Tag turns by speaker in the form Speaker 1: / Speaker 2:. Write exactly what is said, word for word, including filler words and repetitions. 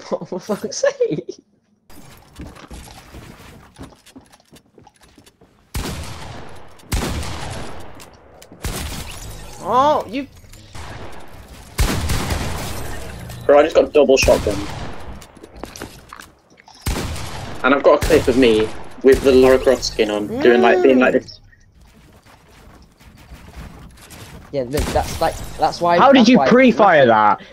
Speaker 1: Oh, for fuck's sake! Oh, you.
Speaker 2: Bro, I just got double shotgun. And I've got a clip of me with the Lara Croft skin on, mm. doing like being like this.
Speaker 1: Yeah, look, that's like that's why.
Speaker 3: How did
Speaker 1: that's
Speaker 3: you
Speaker 1: why
Speaker 3: pre-fire that?